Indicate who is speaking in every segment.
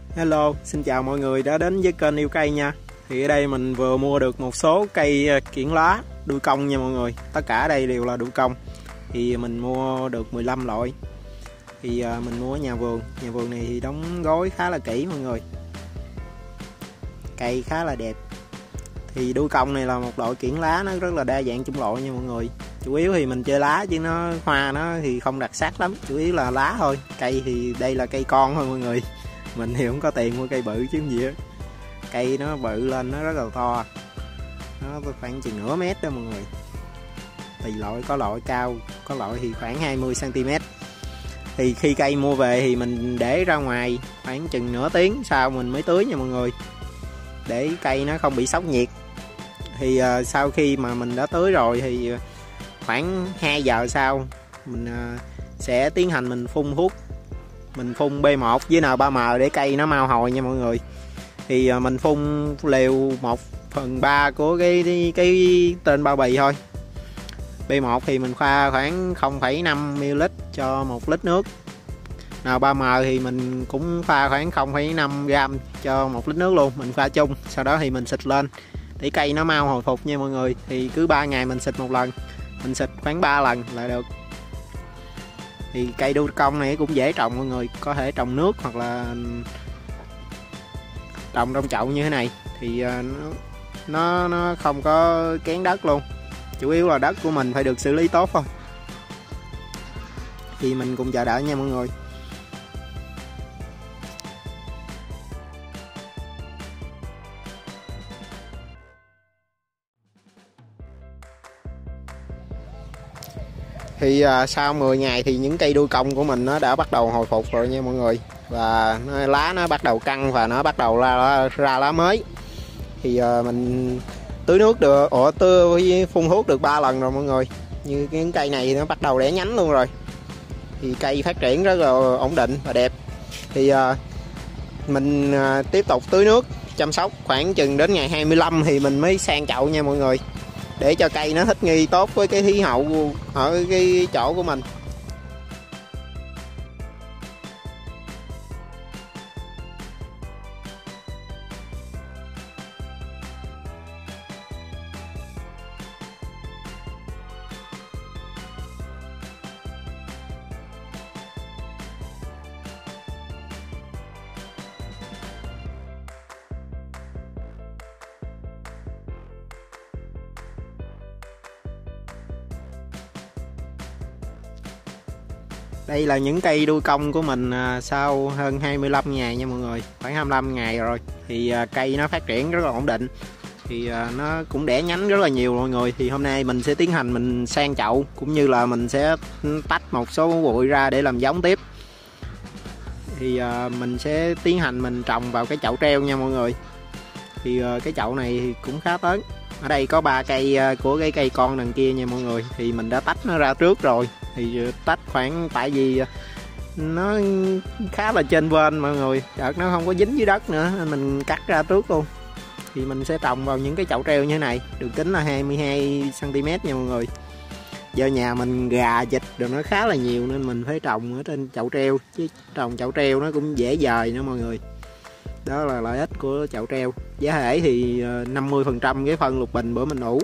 Speaker 1: Hello, xin chào mọi người đã đến với kênh Yêu Cây nha. Thì ở đây mình vừa mua được một số cây kiểng lá đuôi cong nha mọi người. Tất cả ở đây đều là đuôi cong. Thì mình mua được 15 loại. Thì mình mua ở nhà vườn. Nhà vườn này thì đóng gói khá là kỹ mọi người. Cây khá là đẹp. Thì đuôi cong này là một loại kiểng lá, nó rất là đa dạng chủng loại nha mọi người. Chủ yếu thì mình chơi lá chứ nó hoa nó thì không đặc sắc lắm, chủ yếu là lá thôi. Cây thì đây là cây con thôi mọi người. Mình thì không có tiền mua cây bự chứ gì á. Cây nó bự lên nó rất là to, nó khoảng chừng nửa mét đó mọi người. Tùy loại, có loại cao, có loại thì khoảng 20 cm. Thì khi cây mua về thì mình để ra ngoài khoảng chừng nửa tiếng sau mình mới tưới nha mọi người, để cây nó không bị sốc nhiệt. Thì sau khi mà mình đã tưới rồi thì khoảng 2 giờ sau mình sẽ tiến hành mình phun thuốc. Mình phun B1 với N3M để cây nó mau hồi nha mọi người. Thì mình phun liều 1/3 của cái tên bao bì thôi. B1 thì mình pha khoảng 0,5 ml cho 1 lít nước. N3M thì mình cũng pha khoảng 0,5 gram cho 1 lít nước luôn. Mình pha chung, sau đó thì mình xịt lên để cây nó mau hồi phục nha mọi người. Thì cứ 3 ngày mình xịt một lần, mình xịt khoảng 3 lần là được. Thì cây đuôi cong này cũng dễ trồng mọi người, có thể trồng nước hoặc là trồng trong chậu như thế này. Thì nó không có kén đất luôn, chủ yếu là đất của mình phải được xử lý tốt thôi. Thì mình cùng chờ đợi nha mọi người. Thì sau 10 ngày thì những cây đuôi cong của mình nó đã bắt đầu hồi phục rồi nha mọi người. Và lá nó bắt đầu căng và nó bắt đầu ra lá mới. Thì mình tưới nước được, phun thuốc được 3 lần rồi mọi người. Như những cây này thì nó bắt đầu đẻ nhánh luôn rồi. Thì cây phát triển rất là ổn định và đẹp. Thì mình tiếp tục tưới nước, chăm sóc khoảng chừng đến ngày 25 thì mình mới sang chậu nha mọi người, để cho cây nó thích nghi tốt với cái khí hậu ở cái chỗ của mình. Đây là những cây đuôi cong của mình sau hơn 25 ngày nha mọi người, khoảng 25 ngày rồi. Thì cây nó phát triển rất là ổn định. Thì nó cũng đẻ nhánh rất là nhiều mọi người. Thì hôm nay mình sẽ tiến hành mình sang chậu, cũng như là mình sẽ tách một số bụi ra để làm giống tiếp. Thì mình sẽ tiến hành mình trồng vào cái chậu treo nha mọi người. Thì cái chậu này thì cũng khá lớn. Ở đây có 3 cây của cái cây con đằng kia nha mọi người. Thì mình đã tách nó ra trước rồi. Thì tách khoảng, tại vì nó khá là chênh vênh mọi người, đợt nó không có dính dưới đất nữa nên mình cắt ra trước luôn. Thì mình sẽ trồng vào những cái chậu treo như thế này, đường kính là 22 cm nha mọi người. Do nhà mình gà vịt rồi nó khá là nhiều nên mình phải trồng ở trên chậu treo, chứ trồng chậu treo nó cũng dễ dời nữa mọi người. Đó là lợi ích của chậu treo. Giá thể thì 50% cái phân lục bình bữa mình ủ,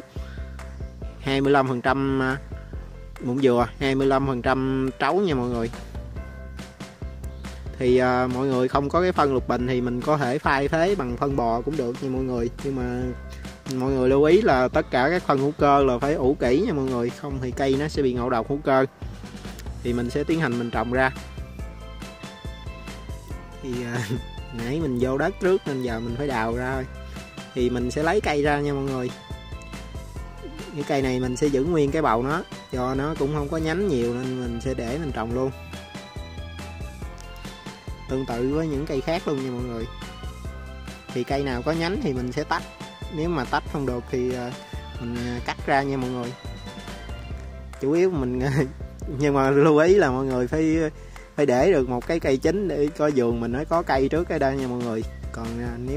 Speaker 1: 25% muỗng dừa, 25% trấu nha mọi người. Thì mọi người không có cái phân lục bình thì mình có thể pha thế bằng phân bò cũng được nha mọi người. Nhưng mà mọi người lưu ý là tất cả các phân hữu cơ là phải ủ kỹ nha mọi người, không thì cây nó sẽ bị ngộ độc hữu cơ. Thì mình sẽ tiến hành mình trồng ra. Thì nãy mình vô đất trước nên giờ mình phải đào ra thôi. Thì mình sẽ lấy cây ra nha mọi người. Cái cây này mình sẽ giữ nguyên cái bầu nó, do nó cũng không có nhánh nhiều nên mình sẽ để mình trồng luôn. Tương tự với những cây khác luôn nha mọi người. Thì cây nào có nhánh thì mình sẽ tách, nếu mà tách không được thì mình cắt ra nha mọi người. Chủ yếu mình nhưng mà lưu ý là mọi người phải để được một cái cây chính để có vườn mình nó có cây trước cái đây nha mọi người. Còn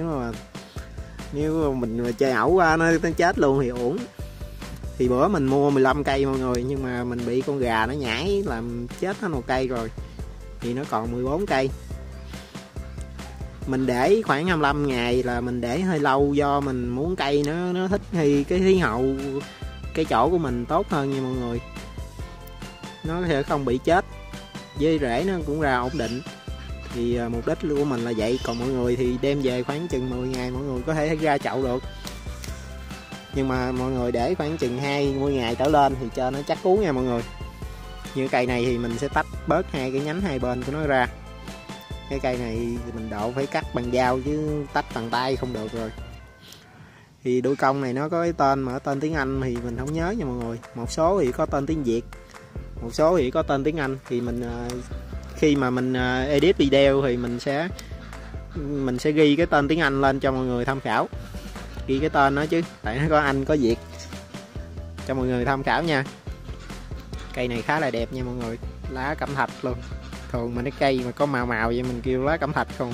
Speaker 1: nếu mà mình chơi ẩu qua nó chết luôn thì uổng. Thì bữa mình mua 15 cây mọi người, nhưng mà mình bị con gà nó nhảy làm chết hết một cây rồi. Thì nó còn 14 cây. mình để khoảng 25 ngày là mình để hơi lâu, do mình muốn cây nó thích nghi cái khí hậu, cái chỗ của mình tốt hơn nha mọi người, nó sẽ không bị chết, với rễ nó cũng ra ổn định. Thì mục đích của mình là vậy. Còn mọi người thì đem về khoảng chừng 10 ngày mọi người có thể ra chậu được, nhưng mà mọi người để khoảng chừng 20 ngày trở lên thì cho nó chắc cú nha mọi người. Như cây này thì mình sẽ tách bớt hai cái nhánh hai bên của nó ra. Cái cây này thì mình độ phải cắt bằng dao chứ tách bằng tay không được rồi. Thì đuôi cong này nó có cái tên mà tên tiếng Anh thì mình không nhớ nha mọi người. Một số thì có tên tiếng Việt, một số thì có tên tiếng Anh. Thì mình khi mà mình edit video thì mình sẽ ghi cái tên tiếng Anh lên cho mọi người tham khảo. Ghi cái tên đó chứ, tại nó có Anh có Việt, cho mọi người tham khảo nha. Cây này khá là đẹp nha mọi người, lá cẩm thạch luôn. Thường mà cái cây mà có màu màu vậy mình kêu lá cẩm thạch không.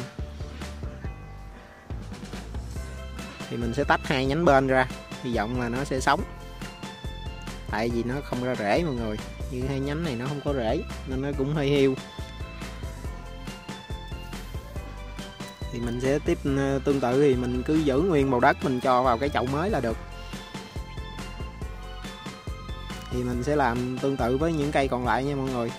Speaker 1: Thì mình sẽ tách hai nhánh bên ra, hy vọng là nó sẽ sống, tại vì nó không ra rễ mọi người. Như hai nhánh này nó không có rễ nên nó cũng hơi hiu. Thì mình sẽ tiếp tương tự, thì mình cứ giữ nguyên bầu đất, mình cho vào cái chậu mới là được. Thì mình sẽ làm tương tự với những cây còn lại nha mọi người.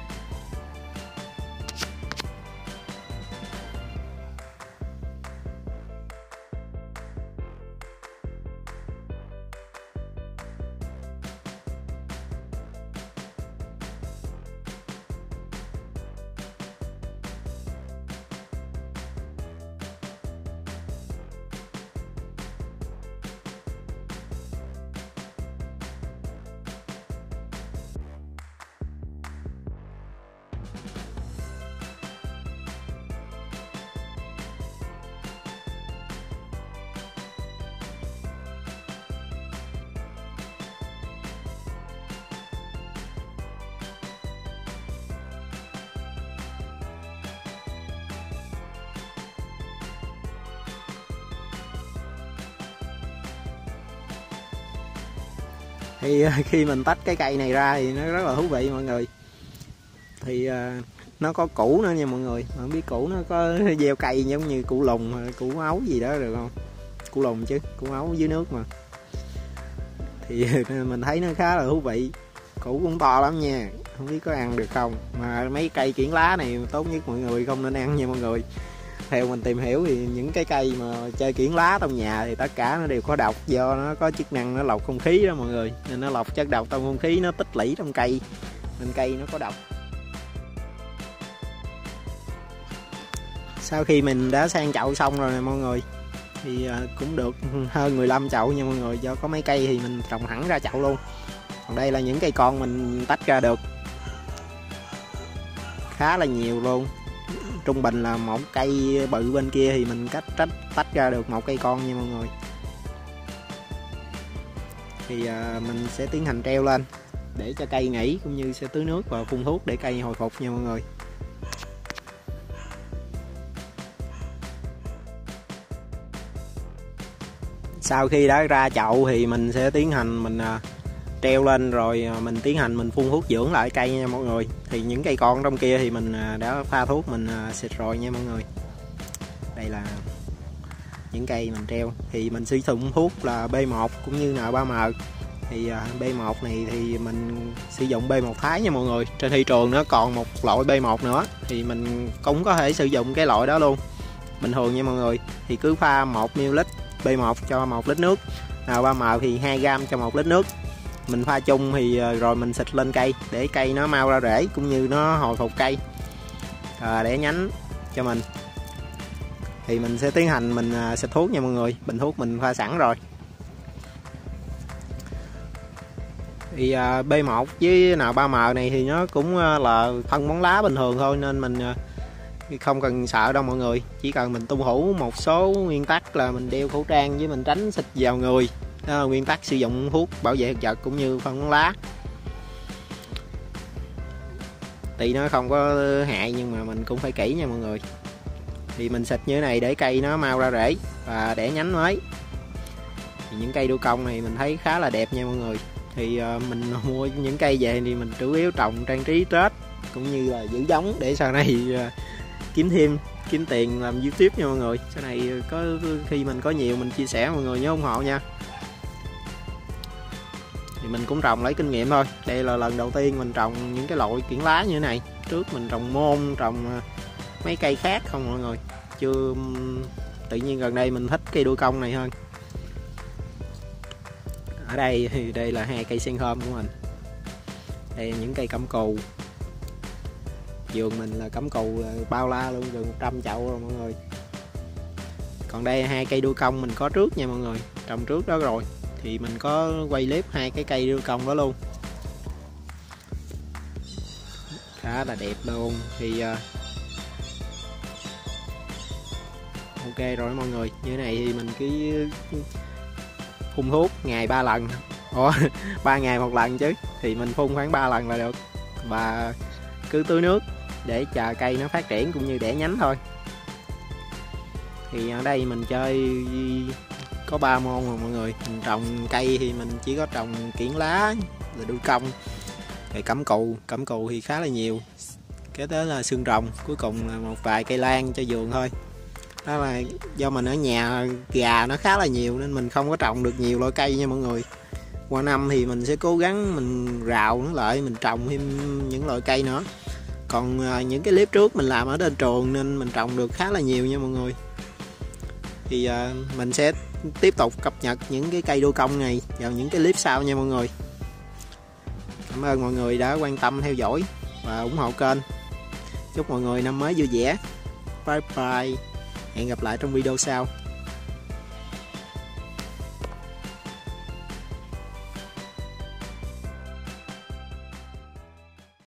Speaker 1: Thì khi mình tách cái cây này ra thì nó rất là thú vị mọi người. Thì nó có củ nữa nha mọi người. Mà không biết củ nó có gieo cây giống như củ lùng, củ ấu gì đó được không? Củ lùng chứ, củ ấu dưới nước mà. Thì mình thấy nó khá là thú vị. Củ cũng to lắm nha, không biết có ăn được không. Mà mấy cây kiểng lá này tốt nhất mọi người không nên ăn nha mọi người. Theo mình tìm hiểu thì những cái cây mà chơi kiểng lá trong nhà thì tất cả nó đều có độc, do nó có chức năng nó lọc không khí đó mọi người, nên nó lọc chất độc trong không khí, nó tích lũy trong cây nên cây nó có độc. Sau khi mình đã sang chậu xong rồi nè mọi người, thì cũng được hơn 15 chậu nha mọi người, do có mấy cây thì mình trồng hẳn ra chậu luôn. Còn đây là những cây con mình tách ra được khá là nhiều luôn. Trung bình là một cây bự bên kia thì mình tách ra được một cây con nha mọi người. Thì mình sẽ tiến hành treo lên để cho cây nghỉ, cũng như sẽ tưới nước và phun thuốc để cây hồi phục nha mọi người. Sau khi đã ra chậu thì mình sẽ tiến hành mình treo lên, rồi mình tiến hành mình phun thuốc dưỡng lại cây nha mọi người. Thì những cây con trong kia thì mình đã pha thuốc mình xịt rồi nha mọi người. Đây là những cây mình treo, thì mình sử dụng thuốc là B1 cũng như N3M. Thì B1 này thì mình sử dụng B1 Thái nha mọi người. Trên thị trường nó còn một loại B1 nữa, thì mình cũng có thể sử dụng cái loại đó luôn bình thường nha mọi người. Thì cứ pha 1ml B1 cho 1 lít nước, N3M thì 2g cho 1 lít nước. Mình pha chung thì rồi mình xịt lên cây để cây nó mau ra rễ, cũng như nó hồi phục cây để nhánh cho mình. Thì mình sẽ tiến hành mình xịt thuốc nha mọi người. Bình thuốc mình pha sẵn rồi. Thì B1 với N3M này thì nó cũng là phân bón lá bình thường thôi, nên mình không cần sợ đâu mọi người. Chỉ cần mình tuân thủ một số nguyên tắc là mình đeo khẩu trang với mình tránh xịt vào người. Đó là nguyên tắc sử dụng thuốc bảo vệ thực vật cũng như phân bón lá. Tuy nó không có hại nhưng mà mình cũng phải kỹ nha mọi người. Thì mình xịt như thế này để cây nó mau ra rễ và đẻ nhánh mới. Thì những cây đu cong này mình thấy khá là đẹp nha mọi người. Thì mình mua những cây về thì mình chủ yếu trồng trang trí Tết cũng như là giữ giống để sau này kiếm thêm kiếm tiền làm YouTube nha mọi người. Sau này có khi mình có nhiều mình chia sẻ mọi người nhớ ủng hộ nha. Thì mình cũng trồng lấy kinh nghiệm thôi. Đây là lần đầu tiên mình trồng những cái loại kiển lá như thế này. Trước mình trồng môn, trồng mấy cây khác không mọi người. Chưa, tự nhiên gần đây mình thích cây đuôi cong này hơn. Ở đây thì đây là 2 cây sen hôm của mình. Đây là những cây cẩm cù. Vườn mình là cẩm cù bao la luôn, gần 100 chậu rồi mọi người. Còn đây 2 cây đuôi cong mình có trước nha mọi người, trồng trước đó rồi. Thì mình có quay clip 2 cái cây đuôi cong đó luôn, khá là đẹp luôn. Thì ok rồi mọi người. Như thế này thì mình cứ phun thuốc ngày 3 lần. Ủa 3 ngày 1 lần chứ. Thì mình phun khoảng 3 lần là được. Và cứ tưới nước để chờ cây nó phát triển cũng như đẻ nhánh thôi. Thì ở đây mình chơi có 3 môn rồi mọi người. Mình trồng cây thì mình chỉ có trồng kiển lá, rồi đuôi cong, rồi cẩm cù thì khá là nhiều. Kế tới là xương rồng, cuối cùng là một vài cây lan cho vườn thôi. Đó là do mình ở nhà gà nó khá là nhiều nên mình không có trồng được nhiều loại cây nha mọi người. Qua năm thì mình sẽ cố gắng mình rào nó lại, mình trồng thêm những loại cây nữa. Còn những cái clip trước mình làm ở trên trường nên mình trồng được khá là nhiều nha mọi người. Thì mình sẽ tiếp tục cập nhật những cái cây đuôi cong này vào những cái clip sau nha mọi người. Cảm ơn mọi người đã quan tâm theo dõi và ủng hộ kênh. Chúc mọi người năm mới vui vẻ. Bye bye. Hẹn gặp lại trong video sau.